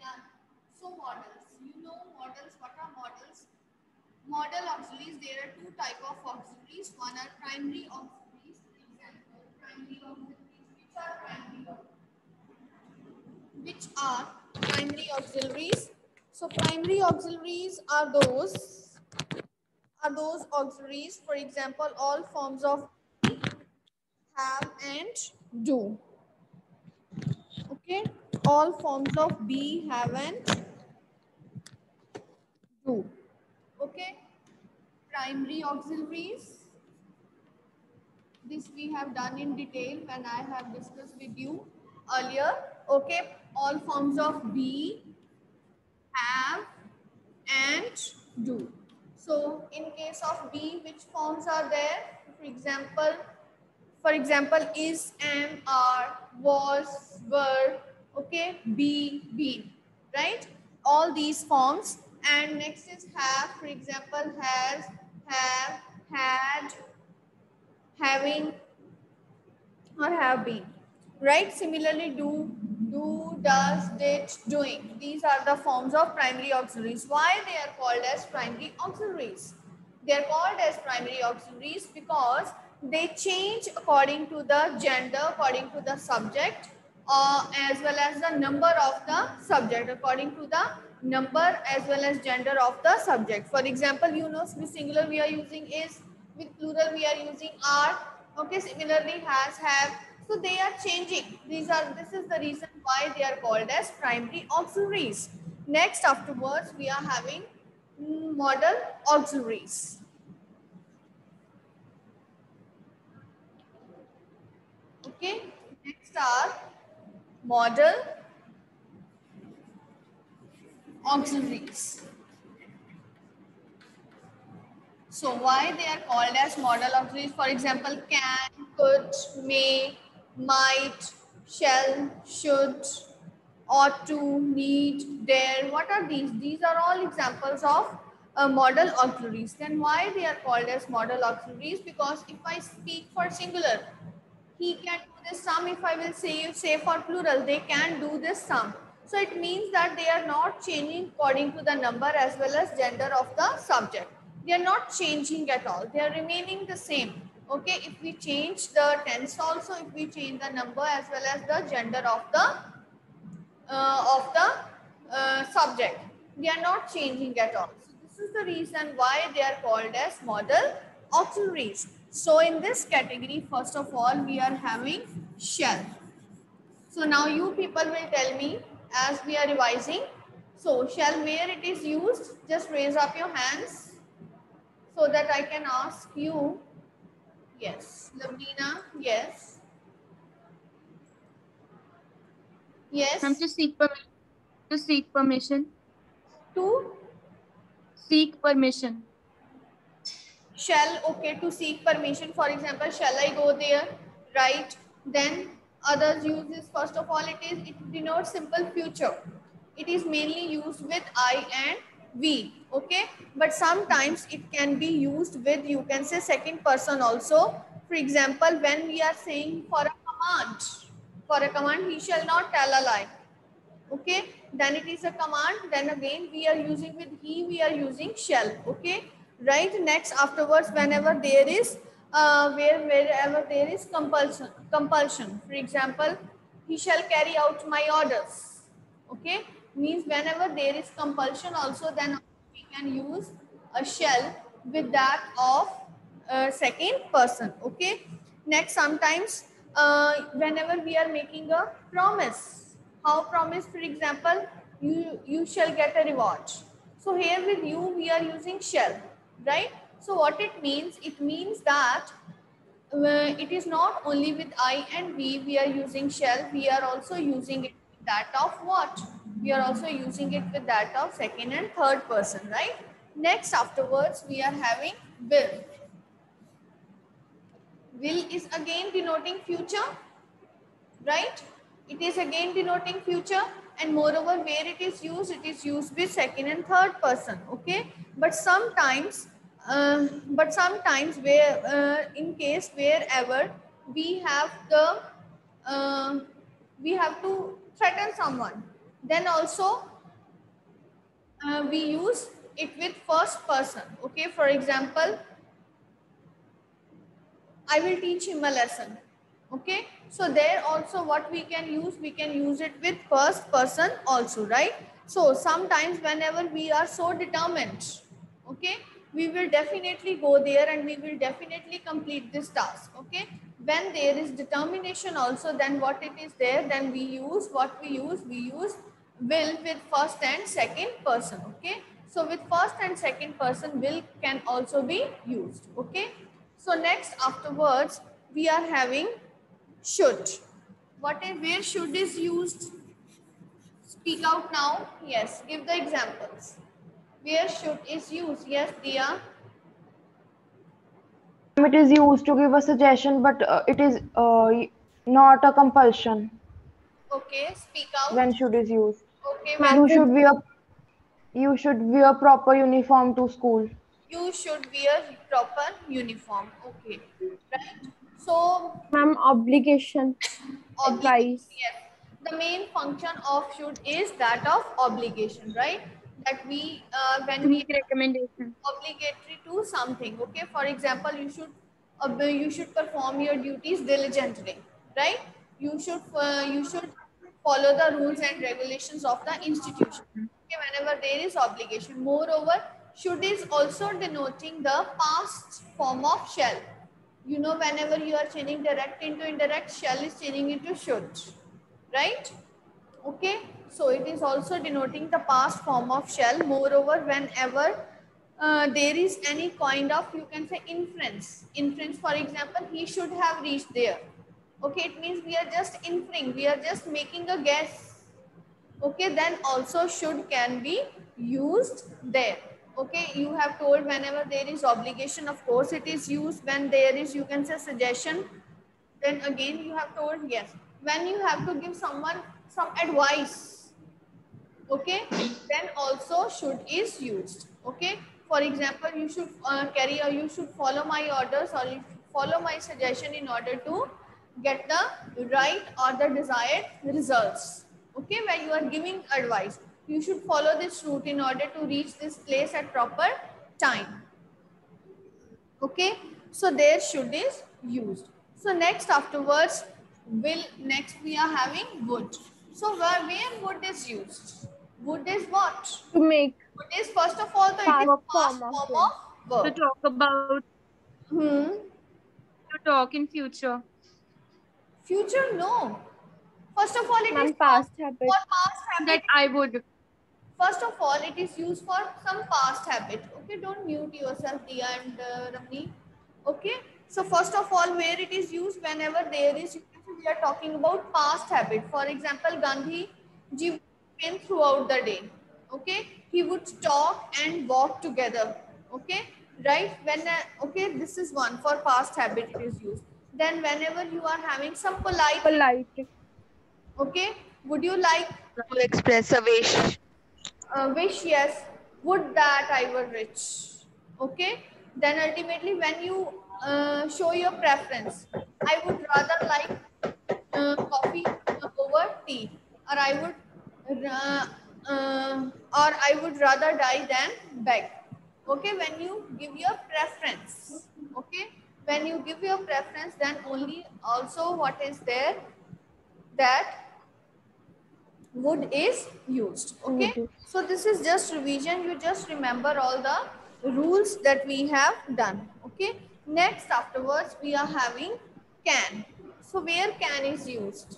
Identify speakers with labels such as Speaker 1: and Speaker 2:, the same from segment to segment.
Speaker 1: Done. So models. You know models. What are models? Model auxiliaries. There are two type of auxiliaries. One are primary auxiliaries. Example: primary auxiliaries. Which are primary auxiliaries? So primary auxiliaries are those auxiliaries. For example, all forms of have and do. Okay, all forms of be, have and do. Okay, primary auxiliaries. This we have done in detail when I have discussed with you earlier. Okay, all forms of be, have and do. So in case of be, which forms are there? For example, is, am, are, was, were, okay, be, been, right? All these forms. And next is have. For example, has, have, had, having, or have been, right? Similarly, do, does, did, doing. These are the forms of primary auxiliaries. Why they are called as primary auxiliaries? They are called as primary auxiliaries because they change according to the gender, according to the subject, as well as the number of the subject, according to the number as well as gender of the subject. For example, you know, with singular we are using is, with plural we are using are. Okay, similarly has, have. So they are changing. This is the reason why they are called as primary auxiliaries. Next, afterwards, we are having modal auxiliaries. Okay, next are modal auxiliaries. So why they are called as modal auxiliaries? For example, can, could, may, might, shall, should, ought to, need, dare. What are these? These are all examples of modal auxiliaries. Then why they are called as modal auxiliaries? Because if I speak for singular, he can do this sum. If I will say for plural, they can do this sum. So it means that they are not changing according to the number as well as gender of the subject. They are not changing at all. They are remaining the same. Okay, if we change the tense also, if we change the number as well as the gender of the subject, they are not changing at all. So this is the reason why they are called as modal auxiliaries. So in this category, first of all, we are having shall. So now you people will tell me as we are revising. So shall, where it is used, just raise up your hands so that I can ask you. Yes, Lavina, yes.
Speaker 2: Ma'am,
Speaker 1: Yes,
Speaker 2: to seek permission.
Speaker 1: to
Speaker 2: Seek permission.
Speaker 1: shall, okay, to seek permission. For example, shall I go there, right? Then others use this. First of all, it denotes simple future. It is mainly used with I and we, okay? But sometimes it can be used with, you can say, second person also. For example, when we are saying for a command, he shall not tell a lie. Okay, then it is a command. Then again we are using with he, we are using shall. Okay, right? Next, afterwards, whenever there is wherever there is compulsion, for example, he shall carry out my orders. Okay, means whenever there is compulsion also, then we can use a shall with that of second person. Okay, next, sometimes whenever we are making a promise, how promise? For example, you shall get a reward. So here with you we are using shall, right? So what it means? It means that it is not only with I and we are using shall, we are also using it with that of what? We are also using it with that of second and third person, right? Next, afterwards, we are having will. Will is again denoting future, right? It is again denoting future, and moreover, where it is used with second and third person. Okay, but sometimes where in case wherever we have the uh, we have to threaten someone, then also we use it with first person. Okay, for example, I will teach him a lesson. Okay, so there also what we can use it with first person also, right? So sometimes whenever we are so determined, okay, we will definitely go there and we will definitely complete this task. Okay, when there is determination also, then what it is there, then we use will with first and second person. Okay, so with first and second person, will can also be used. Okay, so next afterwards we are having should. Where should is used? Speak out now. Yes, give the examples. Where should is used? Yes, Dia.
Speaker 3: It is used to give a suggestion, but it is not a compulsion.
Speaker 1: Okay, speak
Speaker 3: When
Speaker 1: out.
Speaker 3: should is used.
Speaker 1: Okay, when
Speaker 3: You should wear proper uniform to school.
Speaker 1: you should wear proper uniform. Okay, right. So
Speaker 4: Ma'am, obligation,
Speaker 1: obligation,
Speaker 4: advice.
Speaker 1: yes. The main function of should is that of obligation, right? That we
Speaker 2: To
Speaker 1: when we
Speaker 2: make recommendation.
Speaker 1: obligatory to something. Okay, for example, you should perform your duties diligently, right? You should follow the rules and regulations of the institution. Okay, whenever there is obligation. Moreover, should is also denoting the past form of shall. You know, whenever you are changing direct into indirect, shall is changing into should, right? Okay, so it is also denoting the past form of shall. Moreover, whenever there is any kind of, you can say, inference, for example, he should have reached there. Okay, it means we are just inferring, we are just making a guess. Okay, then also should can be used there. Okay, you have told whenever there is obligation, of course it is used. When there is, you can say, suggestion, then again you have told yes. When you have to give someone some advice, okay, then also should is used. Okay, for example, you should you should follow my orders, or you should follow my suggestion in order to get the right or the desired results. Okay, when you are giving advice, you should follow this route in order to reach this place at proper time. Okay, so there should is used. So next afterwards next we are having would. So where would is used? Would is what?
Speaker 4: To make
Speaker 1: Would is, first of all, it
Speaker 4: past
Speaker 1: is past
Speaker 4: form of
Speaker 1: form
Speaker 4: will.
Speaker 1: of
Speaker 2: To
Speaker 1: verb.
Speaker 2: talk about,
Speaker 1: Hmm.
Speaker 2: to talk in future.
Speaker 1: Future, no. First of all, it is
Speaker 4: Ma'am, past habit.
Speaker 1: for past habit.
Speaker 2: That I would.
Speaker 1: First of all, it is used for some past habit. Okay, don't mute yourself, Dia and Ramni. Okay, so first of all, where it is used, whenever there is, we are talking about past habit. For example, Gandhi ji would spend throughout the day. Okay, he would talk and walk together. Okay, right? Okay, this is one for past habit. It is used. Then whenever you are having some
Speaker 4: Polite.
Speaker 1: okay, would you like
Speaker 5: To express a wish.
Speaker 1: wish? Yes, would that I were rich. Okay, then ultimately when you show your preference, I would rather like coffee over tea, or I would rather die than beg. Okay, when you give your preference, okay, when you give your preference, then only also what is there, that would is used. Okay,
Speaker 4: Would.
Speaker 1: so this is just revision. You just remember all the rules that we have done. Okay, next afterwards we are having can. So where can is used?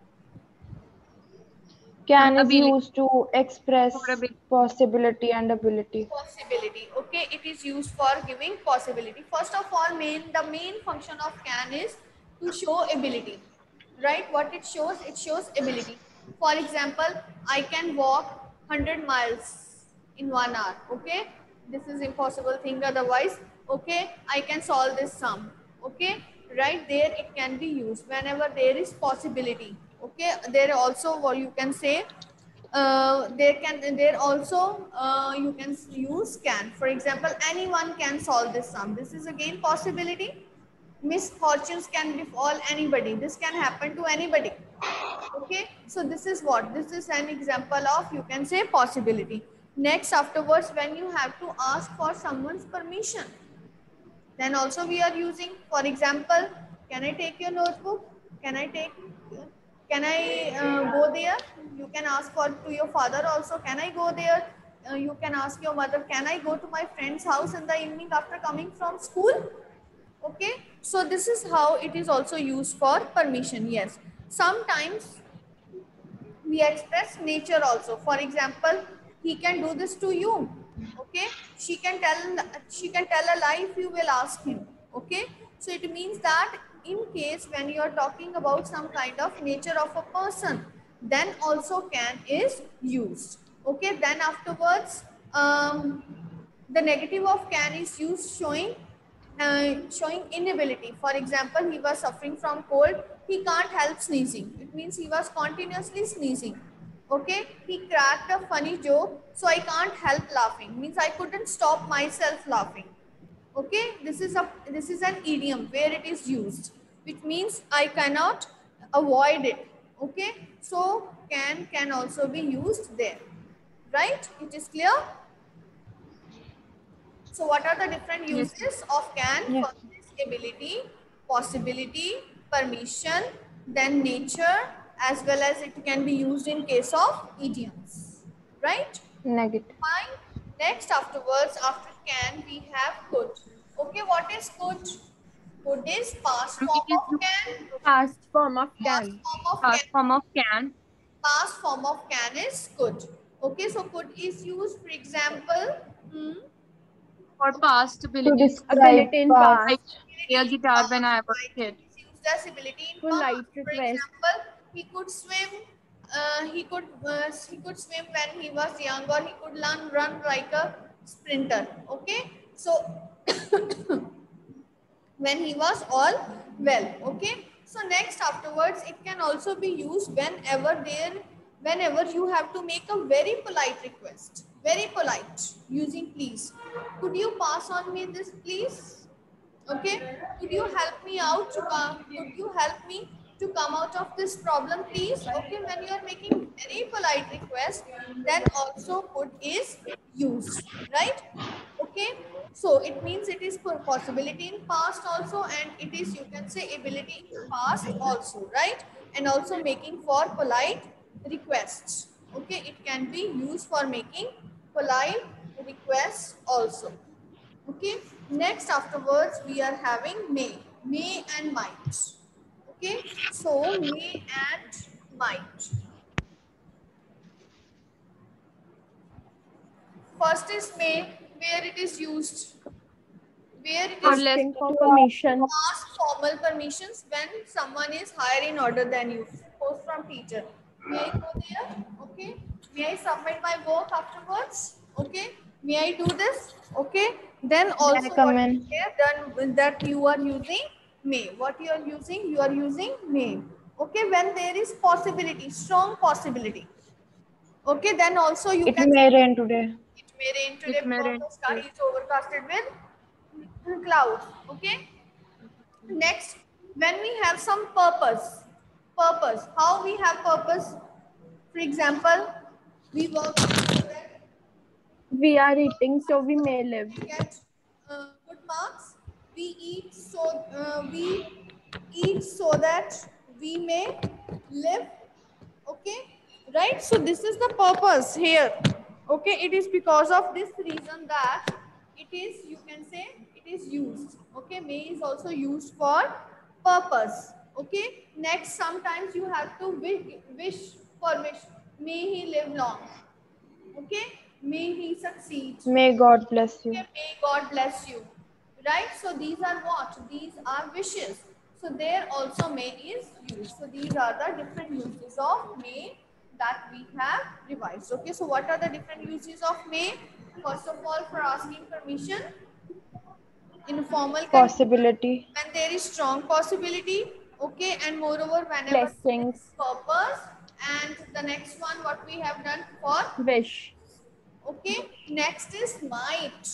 Speaker 3: Can is
Speaker 2: Ability.
Speaker 3: used to express
Speaker 2: For ability.
Speaker 3: possibility and ability.
Speaker 1: Possibility. Okay, it is used for giving possibility. First of all, the main function of can is to show ability, right? What it shows ability. For example, I can walk 100 miles in 1 hour. Okay, this is impossible thing otherwise. Okay, I can solve this sum. Okay, right there it can be used whenever there is possibility. Okay, there also what you can say, there also you can use can. For example, anyone can solve this sum. This is again possibility. Misfortunes can befall anybody. This can happen to anybody. Okay, so this is what, this is an example of, you can say, possibility. Next, afterwards, when you have to ask for someone's permission, then also we are using, for example, can I take your notebook? Can I take, can I go there? You can ask for to your father also, can I go there? You can ask your mother, can I go to my friend's house in the evening after coming from school? Okay, so this is how it is also used for permission. Yes, sometimes we express nature also. For example, he can do this to you. Okay, she can tell a lie if you will ask him. Okay, so it means that in case when you are talking about some kind of nature of a person, then also can is used. Okay, then afterwards, the negative of can is used showing inability. For example, he was suffering from cold. He can't help sneezing. It means he was continuously sneezing. Okay, he cracked a funny joke, so I can't help laughing. Means I couldn't stop myself laughing. Okay, this is an idiom where it is used, which means I cannot avoid it. Okay, so can also be used there. Right? It is clear. So what are the different
Speaker 2: Yes.
Speaker 1: uses of can?
Speaker 3: Yes.
Speaker 1: First is ability, possibility, permission, then nature, as well as it can be used in case of idioms. Right?
Speaker 3: Negative.
Speaker 1: Fine. Next, afterwards, after can, we have could. Okay, what is could? Could is past form
Speaker 2: It is
Speaker 1: of can.
Speaker 4: Past form of
Speaker 1: Past
Speaker 4: can.
Speaker 1: form of
Speaker 2: past
Speaker 1: can.
Speaker 2: form of can.
Speaker 1: Past form of can is could. Okay, so could is used, for example,
Speaker 2: For past
Speaker 3: To
Speaker 2: ability.
Speaker 3: describe
Speaker 4: Ability in
Speaker 3: past.
Speaker 2: I
Speaker 4: past.
Speaker 2: play a guitar when I was
Speaker 1: right,
Speaker 2: kid.
Speaker 1: it is used as ability in past.
Speaker 4: Polite
Speaker 1: For
Speaker 4: request.
Speaker 1: example, he could swim. He could swim when he was young, or he could run like a sprinter. Okay, so when he was all well. Okay, so next afterwards, it can also be used whenever you have to make a very polite request, very polite, using please. Could you pass on me this, please? Okay, could you help me out to come, could you help me to come out of this problem, please? Okay, when you are making very polite request, then also could is used. Right? Okay, so it means it is possibility in past also, and it is, you can say, ability in past also. Right? And also making for polite requests. Okay, it can be used for making polite requests also. Okay, next afterwards we are having may and might. Okay, so may and might. First is may, where it is used, where it
Speaker 2: For
Speaker 1: is
Speaker 2: less
Speaker 4: Asking for permission.
Speaker 1: ask formal permissions when someone is higher in order than you. Suppose from teacher, may I go there? Okay, may I submit my work afterwards? Okay, may I do this? Okay, then also
Speaker 3: come
Speaker 1: what
Speaker 3: in?
Speaker 1: is there? Then that you are using may. What you are using? You are using may. Okay, when there is possibility, strong possibility. Okay, then also you
Speaker 3: It
Speaker 1: can
Speaker 3: may
Speaker 1: say
Speaker 3: rain today.
Speaker 1: it may rain today
Speaker 2: it may
Speaker 1: because
Speaker 2: rain.
Speaker 1: the sky is overcasted with clouds. Okay. Next, when we have some purpose, how we have purpose? For example, we work so that
Speaker 4: We are eating, so we may live.
Speaker 1: we get good marks. We eat so that we may live. Okay, right? So this is the purpose here. Okay, it is because of this reason that it is, you can say, it is used. Okay, may is also used for purpose. Okay, next, sometimes you have to wish for wish. May he live long. Okay, may he succeed.
Speaker 3: May God bless you.
Speaker 1: Okay, may God bless you. Right? So these are what? These are wishes. So there also may is used. So these are the different uses of may that we have revised. Okay, so what are the different uses of may? First of all, for asking permission, informal condition,
Speaker 3: Possibility.
Speaker 1: when there is strong possibility. Okay, and moreover, whenever there is
Speaker 4: Blessings.
Speaker 1: purpose. And the next one, what we have done for.
Speaker 4: Wish.
Speaker 1: Okay, next is might.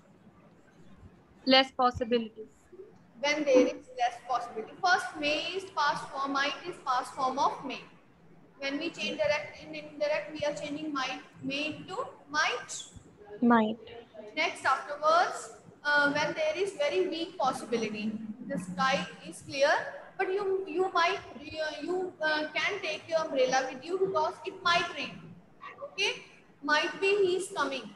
Speaker 2: Less possibilities.
Speaker 1: When there is less possibility. First, may is past form, might is past form of may. When we change direct and indirect, we are changing might, may to might.
Speaker 4: Might.
Speaker 1: Next, afterwards, when there is very weak possibility, the sky is clear, but you might can take your umbrella with you because it might rain. Okay, might be he is coming,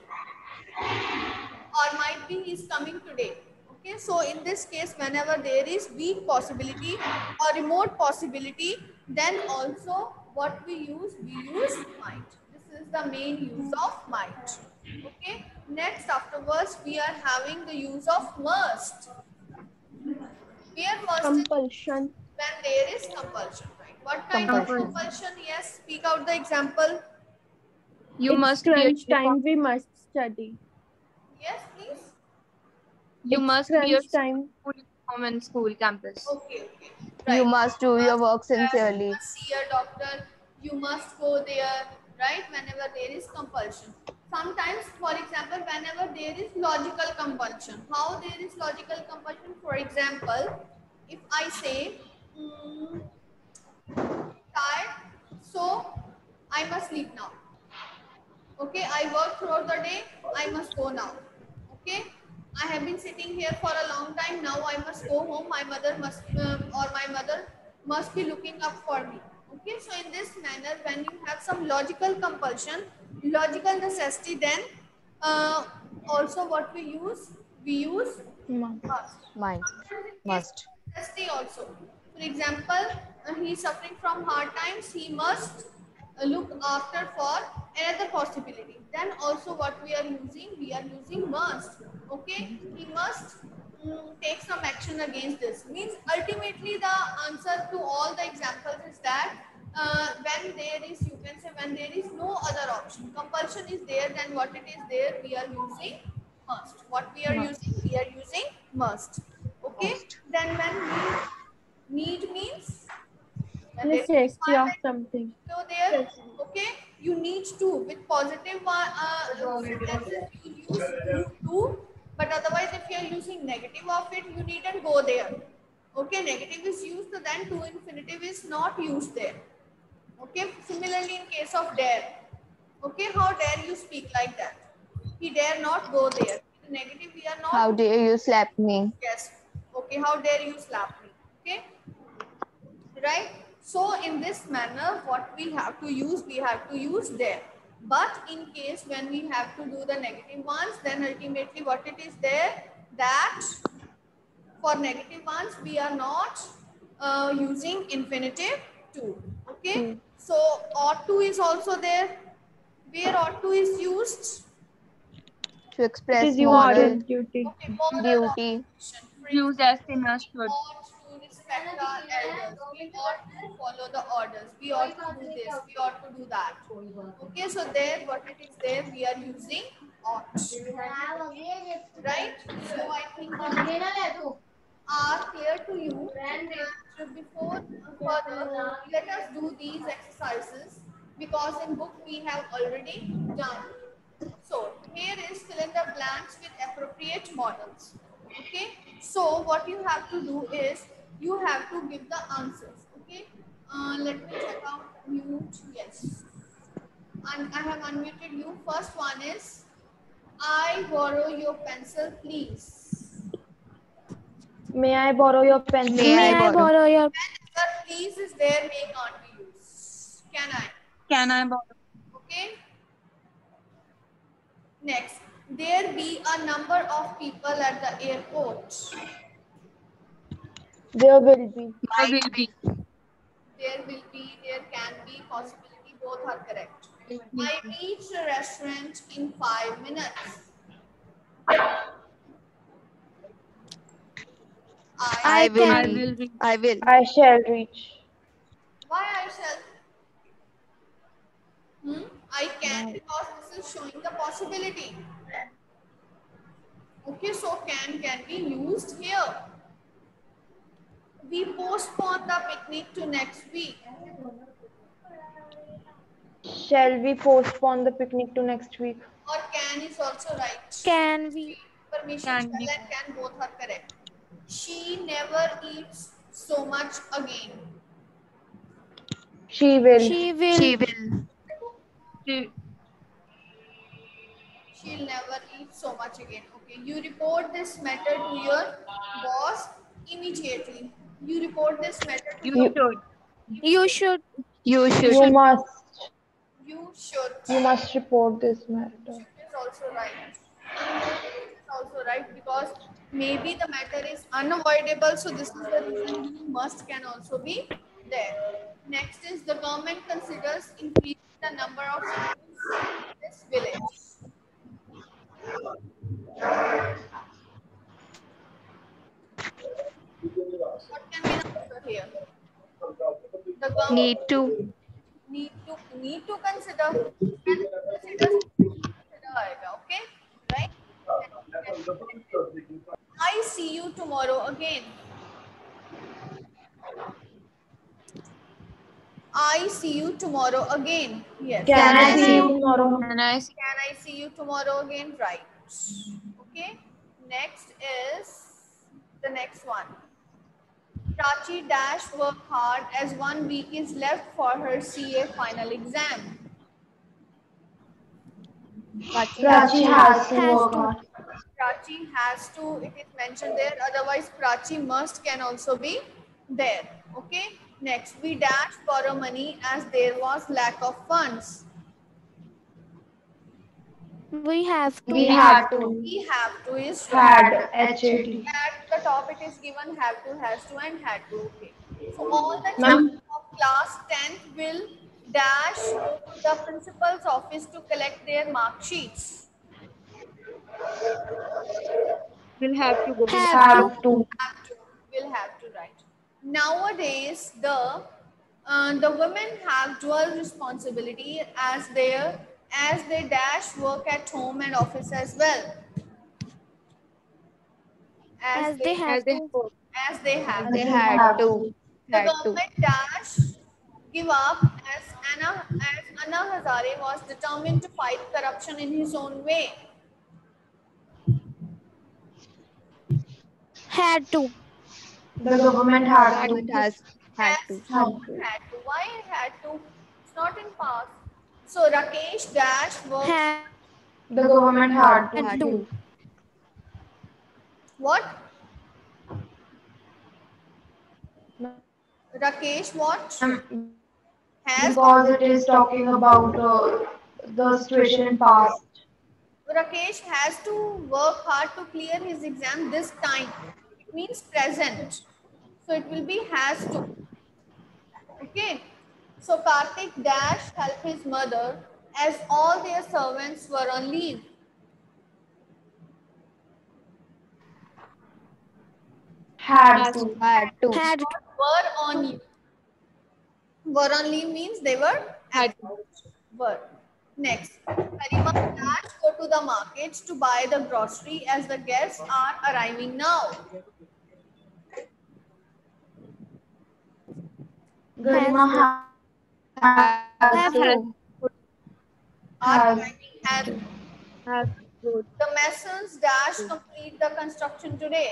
Speaker 1: or might be he is coming today. Okay, so in this case, whenever there is weak possibility or remote possibility, then also what we use might. This is the main use of might. Okay, next afterwards we are having the use of must. Here must is
Speaker 4: Compulsion.
Speaker 1: when there is compulsion, right? What kind of
Speaker 3: Compulsion.
Speaker 1: compulsion? Yes, speak out the example.
Speaker 2: You
Speaker 4: It's
Speaker 2: must wear
Speaker 4: crunch
Speaker 2: uniform.
Speaker 4: time. We must study.
Speaker 1: Yes, please.
Speaker 2: You
Speaker 4: It's
Speaker 2: must wear
Speaker 4: crunch time.
Speaker 2: school uniform in school campus.
Speaker 1: Okay, okay.
Speaker 5: You
Speaker 1: Right.
Speaker 5: must do your work
Speaker 1: You
Speaker 5: sincerely.
Speaker 1: must see a doctor. You must go there, right? Whenever there is compulsion. Sometimes, for example, whenever there is logical compulsion. How there is logical compulsion? For example, if I say, tired, so I must sleep now. Okay, I work throughout the day, I must go now. Okay, I have been sitting here for a long time, now I must go home. My mother must my mother must be looking up for me. Okay, so in this manner, when you have some logical compulsion, logical necessity, then also what we use
Speaker 4: Must.
Speaker 1: must.
Speaker 5: Mind.
Speaker 1: Sometimes in case
Speaker 5: Must.
Speaker 1: of necessity also. For example, he is suffering from hard times, he must look after for another possibility. Then also what we are using must. Okay, he must take some action against this. Means ultimately the answer to all the examples is that when there is, you can say, when there is no other option, compulsion is there, then what it is there, we are using must. What we are using? We are using must. Okay.
Speaker 5: Must.
Speaker 1: Then when need means when there is
Speaker 4: Necessity of
Speaker 1: requirement,
Speaker 4: something.
Speaker 1: so there, okay, you need to with positive sentences you use to, but otherwise if you are using negative of it, you needn't go there. Okay, negative is used, so then to infinitive is not used there. Okay, similarly in case of dare. Okay, how dare you speak like that? He dare not go there. In negative, we are
Speaker 5: How
Speaker 1: not.
Speaker 5: dare you slap me?
Speaker 1: Yes. Okay, how dare you slap me? Okay, right? So in this manner, what we have to use there. But in case when we have to do the negative ones, then ultimately what it is there, that for negative ones, we are not using infinitive to. Okay. So ought to is also there. Where ought to is used?
Speaker 5: To
Speaker 4: It
Speaker 5: express
Speaker 4: is used
Speaker 5: moral
Speaker 4: as duty.
Speaker 1: Okay, moral
Speaker 5: duty.
Speaker 1: obligation. For
Speaker 2: Used
Speaker 1: example,
Speaker 2: as sinners
Speaker 1: we
Speaker 2: should.
Speaker 1: ought to respect our elders. We ought to follow the orders. We ought to do this. We ought to do that. Okay, so there, what it is there, we are using ought. Right? So I think the differences are clear to you. And before further, let us do these exercises because in book we have already done. So here is fill in the blanks with appropriate models. Okay. So what you have to do is you have to give the answers. Okay. Let me check out mute. Yes. And I have unmuted you. First one is I borrow your pencil, please.
Speaker 3: May I borrow your pencil?
Speaker 5: May I borrow?
Speaker 4: your
Speaker 1: Whenever please is there, may can't be used. Can I?
Speaker 2: Can I borrow?
Speaker 1: Okay. Next, there be a number of people at the airport.
Speaker 3: There will be.
Speaker 2: There will be.
Speaker 1: There will be, there can be, possibility, both are correct. I reach the restaurant in 5 minutes.
Speaker 5: I will
Speaker 2: I
Speaker 5: be.
Speaker 2: will be.
Speaker 5: I will.
Speaker 3: I shall reach.
Speaker 1: Why I shall? I can because this is showing the possibility. Okay, so can be used here. We postpone the picnic to next week.
Speaker 3: Shall we postpone the picnic to next week?
Speaker 1: Or can is also right.
Speaker 4: Can we?
Speaker 1: Permission
Speaker 2: Can
Speaker 1: shall
Speaker 2: be.
Speaker 1: and can both are correct. She never eats so much again.
Speaker 3: She will.
Speaker 4: She will.
Speaker 5: She will.
Speaker 2: She,
Speaker 1: She'll never eat so much again. Okay, you report this matter to your boss immediately. You report this matter to
Speaker 2: you
Speaker 1: your
Speaker 2: should.
Speaker 4: You should.
Speaker 5: You should.
Speaker 3: You must.
Speaker 1: you should.
Speaker 3: You must report this matter.
Speaker 1: Is also right. Is also right because maybe the matter is unavoidable. So this is the reason you must can also be there. Next is the government considers increasing the number of schools in this village. What can be the answer here? The government
Speaker 5: Need to.
Speaker 1: need to consider and consider आएगा, okay, right? I see you tomorrow again. I see you tomorrow again. Yes.
Speaker 3: Can I see you tomorrow?
Speaker 5: And I see.
Speaker 1: Can I see you tomorrow again? Right. Okay. Next is the next one. Prachi dash work hard as 1 week is left for her CA final exam.
Speaker 3: Prachi has to
Speaker 4: Has
Speaker 3: work
Speaker 4: to.
Speaker 3: hard.
Speaker 1: Prachi has to, it is mentioned there. Otherwise, Prachi must can also be there. Okay. Next, we dash borrow money as there was lack of funds.
Speaker 4: We have to.
Speaker 3: We had to.
Speaker 1: We have to is
Speaker 3: Had. H-A-T.
Speaker 1: at the top it is given have to, has to, and had to. Okay. So all the
Speaker 3: Ma'am.
Speaker 1: children of class 10th will dash go to the principal's office to collect their mark sheets.
Speaker 2: Will have to go.
Speaker 3: Have to.
Speaker 1: Have to, will have to write. Nowadays, the women have dual responsibility as they dash work at home and office as well.
Speaker 4: As they
Speaker 2: As
Speaker 4: have
Speaker 2: they
Speaker 4: to.
Speaker 1: as they have.
Speaker 5: They had to.
Speaker 1: The
Speaker 5: Had to.
Speaker 1: government dash give up as Anna Hazare was determined to fight corruption in his own way.
Speaker 4: Had to.
Speaker 3: The government had to.
Speaker 5: Government has had to.
Speaker 1: Had to. Why had to? It's not in past. So Rakesh dash worked.
Speaker 4: Had
Speaker 3: The government had
Speaker 4: Had
Speaker 3: to.
Speaker 4: to.
Speaker 1: What? Rakesh what? Has
Speaker 3: Because it is talking about the situation in past.
Speaker 1: Rakesh has to work hard to clear his exam this time. It means present. So it will be has to. Okay. So Karthik dash help his mother as all their servants were on leave.
Speaker 3: Had to.
Speaker 5: Had to.
Speaker 4: Had
Speaker 1: Were on leave. Were on leave means they were
Speaker 2: Had
Speaker 1: were. Next, Karima dash go to the market to buy the grocery as the guests are arriving now.
Speaker 3: Garima
Speaker 4: have to.
Speaker 1: Are
Speaker 3: Has.
Speaker 1: arriving has
Speaker 2: have good.
Speaker 1: the masons dash complete the construction today.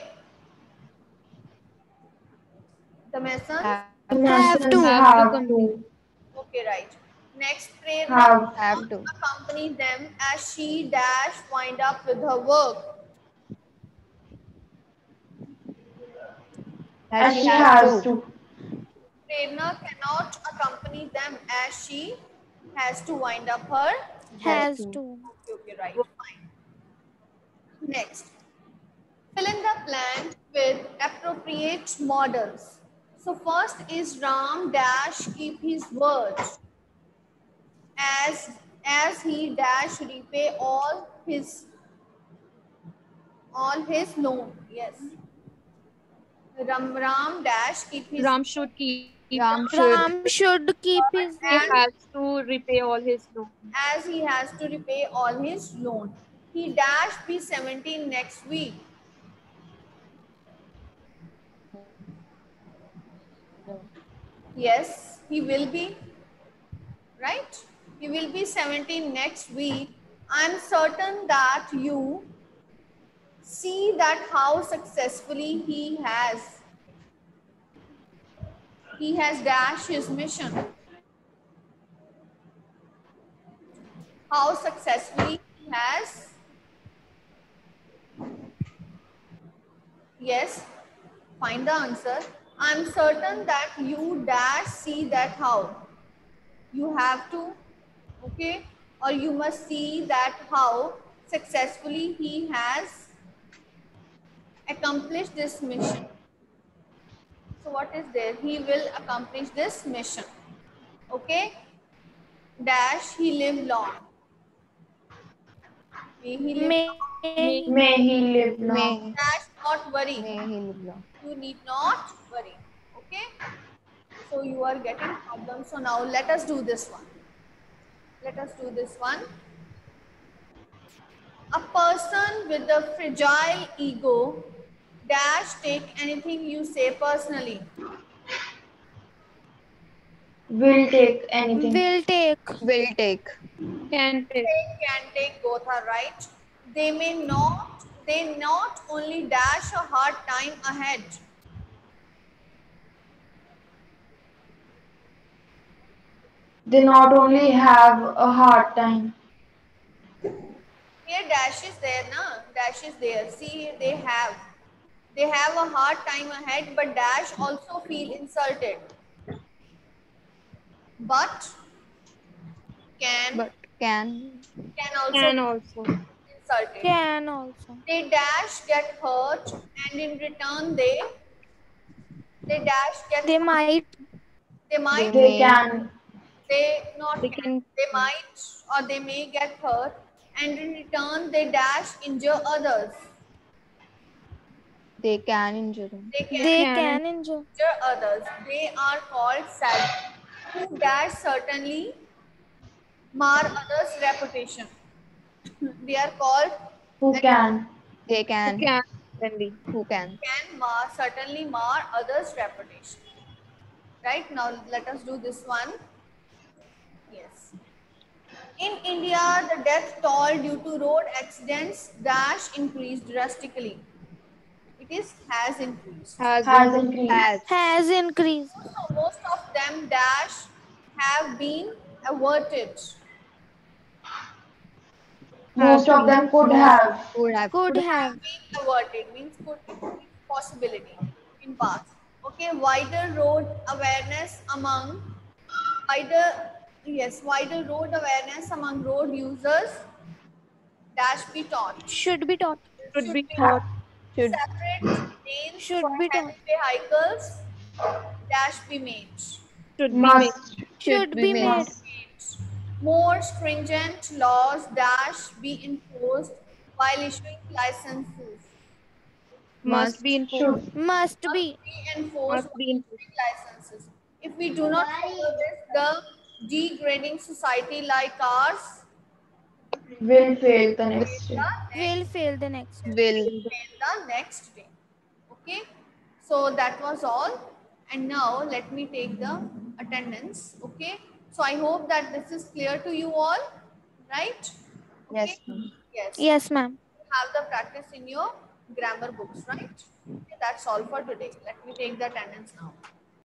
Speaker 1: The masons.
Speaker 4: Have to.
Speaker 3: Have to.
Speaker 1: Okay, right. Next, Prerna
Speaker 5: Have to.
Speaker 1: accompany them as she dash wind up with her work.
Speaker 3: As she has to.
Speaker 1: Prerna cannot accompany them as she has to wind up her.
Speaker 4: Has to.
Speaker 1: Okay, right. Fine. Next, fill in the blank with appropriate models. So first is Ram dash keep his words as he dash repay all his loan. Yes. Ram dash keep his
Speaker 2: Ram should keep.
Speaker 5: Ram should.
Speaker 4: Ram should keep his.
Speaker 2: He has to repay all his loan.
Speaker 1: as he has to repay all his loan. He dash be 17 next week. Yes, he will be. Right? He will be 17 next week. I'm certain that you see that how successfully he has dashed his mission. how successfully he has. Yes, find the answer. I'm certain that you dash see that how. You have to, okay, or you must see that how successfully he has accomplished this mission. So what is there? He will accomplish this mission. Okay. Dash he live long. May he live long.
Speaker 4: May
Speaker 3: May he live long.
Speaker 5: May
Speaker 1: Dash not worry.
Speaker 5: he live long.
Speaker 1: You need not worry. Okay. So you are getting problems. So now let us do this one. Let us do this one. A person with a fragile ego dash take anything you say personally.
Speaker 3: Will take anything.
Speaker 4: will take.
Speaker 5: Will take.
Speaker 2: Can take.
Speaker 1: They can take, both are right. They not only dash a hard time ahead.
Speaker 3: They not only have a hard time.
Speaker 1: Here dash is there, na? Dash is there. See here they have. They have a hard time ahead, but dash also feel insulted. But can
Speaker 5: But can.
Speaker 1: also
Speaker 2: Can
Speaker 1: be
Speaker 2: also.
Speaker 1: insulted.
Speaker 4: Can also.
Speaker 1: They dash get hurt, and in return they dash get
Speaker 4: They
Speaker 1: hurt.
Speaker 4: might.
Speaker 1: They might
Speaker 5: They
Speaker 3: They
Speaker 5: may.
Speaker 3: can.
Speaker 1: they not
Speaker 2: They
Speaker 1: can.
Speaker 2: can.
Speaker 1: They might or they may get hurt, and in return they dash injure others.
Speaker 5: They can injure them.
Speaker 1: They can
Speaker 4: They
Speaker 2: Can.
Speaker 4: can enjoy.
Speaker 1: injure others. They are called sad. Who dash certainly mar others' reputation. They are called
Speaker 3: Who can?
Speaker 5: They
Speaker 2: Who
Speaker 5: can.
Speaker 2: can. Certainly.
Speaker 5: Who can.
Speaker 1: certainly mar others' reputation. Right now, let us do this one. Yes. In India, the death toll due to road accidents dash increased drastically. It is has increased.
Speaker 2: Has
Speaker 3: Has
Speaker 2: been.
Speaker 3: increased.
Speaker 4: Has increased.
Speaker 1: So most of them dash have been averted.
Speaker 3: Most of them could have.
Speaker 5: Would have.
Speaker 4: Could have.
Speaker 1: Been averted means could possibility in past. Okay, wider road awareness among wider road awareness among road users dash be taught.
Speaker 4: Should be taught.
Speaker 2: Should be
Speaker 1: be
Speaker 2: taught.
Speaker 5: Should.
Speaker 1: separate lanes
Speaker 4: Should
Speaker 1: for
Speaker 4: be
Speaker 1: heavy
Speaker 4: taught.
Speaker 1: vehicles dash be made.
Speaker 2: Should be made.
Speaker 3: Must.
Speaker 4: Should be made.
Speaker 3: Must.
Speaker 1: More stringent laws dash be enforced while issuing licenses.
Speaker 2: Must be enforced.
Speaker 3: Should.
Speaker 4: Must be.
Speaker 1: Be enforced
Speaker 2: Must be
Speaker 1: while
Speaker 2: enforced.
Speaker 1: issuing licenses. If we do not follow this, the degrading society like ours
Speaker 3: Will fail the next day.
Speaker 4: Will fail the next.
Speaker 5: Will.
Speaker 1: fail the next day. Okay, so that was all, and now let me take the attendance. Okay, so I hope that this is clear to you all, right?
Speaker 5: Yes.
Speaker 1: Yes.
Speaker 4: Yes, ma'am.
Speaker 1: Have the practice in your grammar books, right? Okay, that's all for today. Let me take the attendance now.